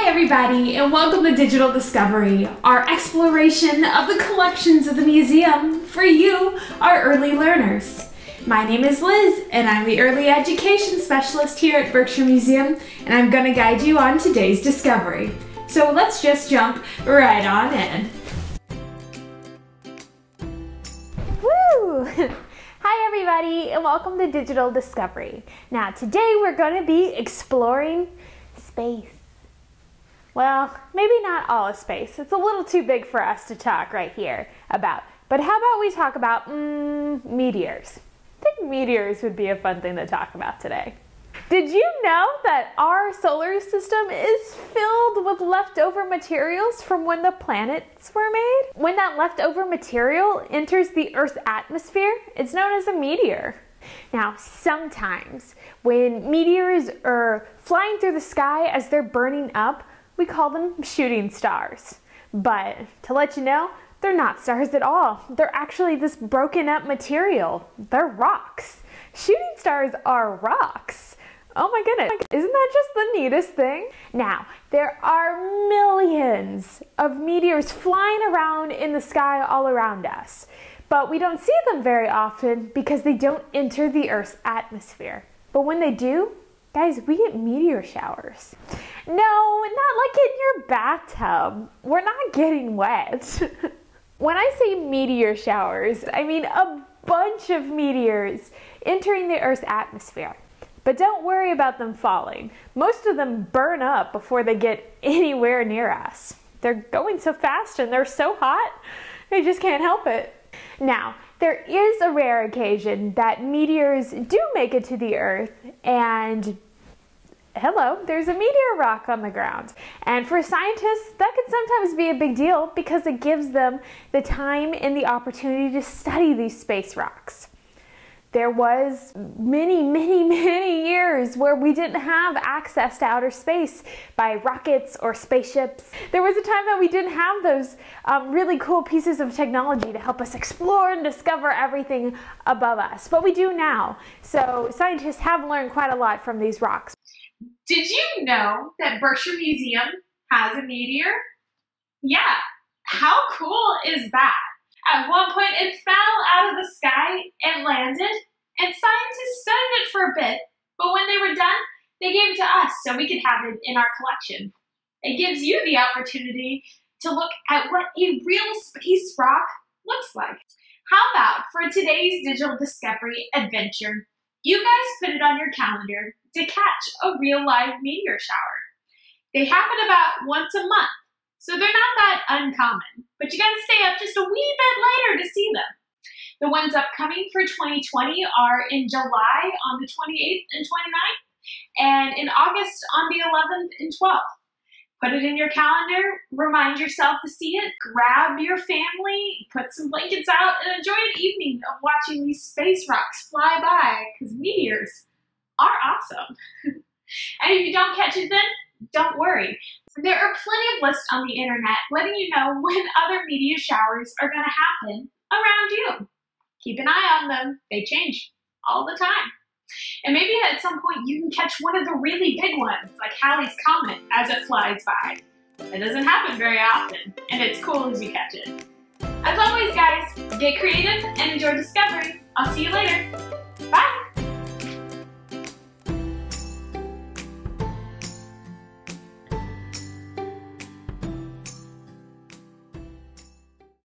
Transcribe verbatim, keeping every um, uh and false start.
everybody, and welcome to Digital Discovery, our exploration of the collections of the museum for you, our early learners. My name is Liz, and I'm the Early Education Specialist here at Berkshire Museum, and I'm going to guide you on today's discovery. So let's just jump right on in. Woo! Hi everybody, and welcome to Digital Discovery. Now today we're going to be exploring space. Well, maybe not all of space. It's a little too big for us to talk right here about. But how about we talk about mm, meteors? I think meteors would be a fun thing to talk about today. Did you know that our solar system is filled with leftover materials from when the planets were made? When that leftover material enters the Earth's atmosphere, it's known as a meteor. Now, sometimes when meteors are flying through the sky as they're burning up, we call them shooting stars. But to let you know, they're not stars at all. They're actually this broken up material. They're rocks. Shooting stars are rocks. Oh my goodness, isn't that just the neatest thing? Now, there are millions of meteors flying around in the sky all around us. But we don't see them very often because they don't enter the Earth's atmosphere. But when they do, guys, we get meteor showers. No, not like in your bathtub. We're not getting wet. When I say meteor showers, I mean a bunch of meteors entering the Earth's atmosphere. But don't worry about them falling. Most of them burn up before they get anywhere near us. They're going so fast and they're so hot, they just can't help it. Now, there is a rare occasion that meteors do make it to the Earth, and hello, there's a meteor rock on the ground. And for scientists, that can sometimes be a big deal because it gives them the time and the opportunity to study these space rocks. There was many, many, many years where we didn't have access to outer space by rockets or spaceships. There was a time that we didn't have those um, really cool pieces of technology to help us explore and discover everything above us, but we do now. So scientists have learned quite a lot from these rocks. Did you know that Berkshire Museum has a meteor? Yeah, how cool is that? At one point, it fell out of the sky and landed, and scientists studied it for a bit, but when they were done, they gave it to us so we could have it in our collection. It gives you the opportunity to look at what a real space rock looks like. How about for today's Digital Discovery adventure, you guys put it on your calendar to catch a real live meteor shower. They happen about once a month, so they're not that uncommon, but you gotta stay up just a wee bit later to see them. The ones upcoming for twenty twenty are in July on the twenty-eighth and twenty-ninth, and in August on the eleventh and twelfth. Put it in your calendar, remind yourself to see it, grab your family, put some blankets out, and enjoy an evening of watching these space rocks fly by, because meteors are awesome. And if you don't catch it then, don't worry. There are plenty of lists on the internet letting you know when other meteor showers are going to happen around you. Keep an eye on them. They change all the time. And maybe at some point you can catch one of the really big ones, like Halley's Comet, as it flies by. It doesn't happen very often, and it's cool as you catch it. As always, guys, get creative and enjoy discovery. I'll see you later. Bye!